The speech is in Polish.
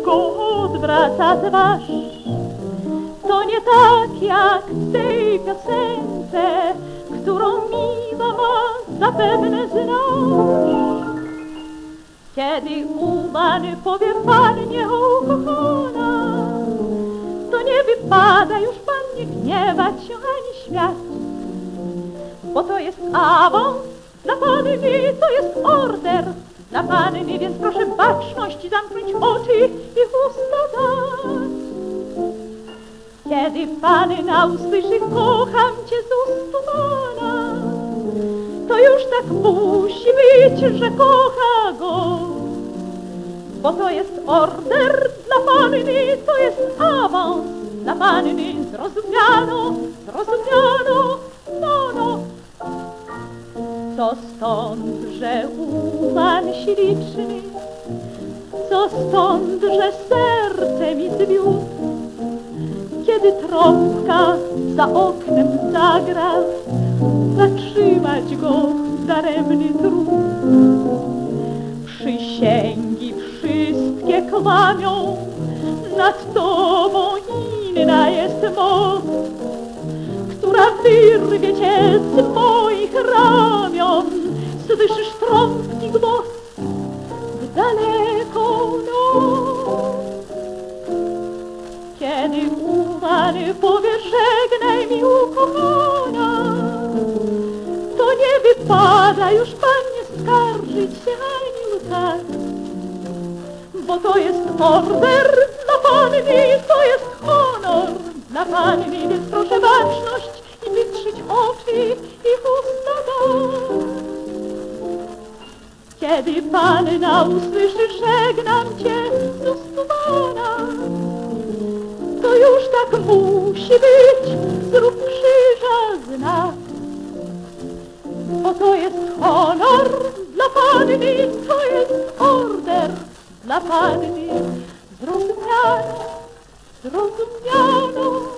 szybko odwraca twarz. To nie tak jak w tej piosence, którą miła ma zapewne znasz. Kiedy uman powie pannie ukochana, to nie wypada już pannie gniewać się ani śmiać, bo to jest awans dla panny, to jest order dla panny, więc proszę baczność zamknąć oczy i usta dać. Kiedy panna usłyszy kocham cię z ust pana, to już tak musi być, że kocha go, bo to jest order dla panny, to jest awans dla panny. Zrozumiano, zrozumiano, no. Co stąd, że uman śliczny, co stąd, że serce mi zwiódł, kiedy trąbka za oknem zagra, zatrzymać go daremny trud. Przysięgi wszystkie kłamią, nad tobą inna jest moc, która wyrwie cię z moich ramion. Słyszysz trąbki głos w daleką noc. Kiedy uman powie żegnaj mi ukochana, to nie wypada już pannie skarżyć się ani łkać, bo to jest order dla panny, to jest honor dla panny, więc proszę baczność i wytrzyć oczy i usta dać. Kiedy panna usłyszy żegnam cię z ust pana, to już tak musi być, zrób krzyża znak, bo to jest honor dla panny, to jest order dla panny. Zrozumiano, zrozumiano.